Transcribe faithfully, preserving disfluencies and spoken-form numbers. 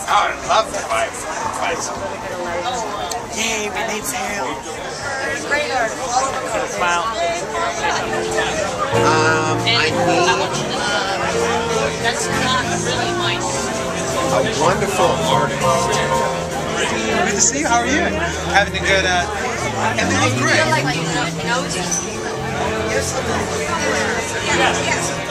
I would love to buy fight something. Yay, we need sale. Smile. Um, I need That's not really my a wonderful artist. Good to see you. How are you? Having a good, uh, and they look great. like nosy. Yes, yes.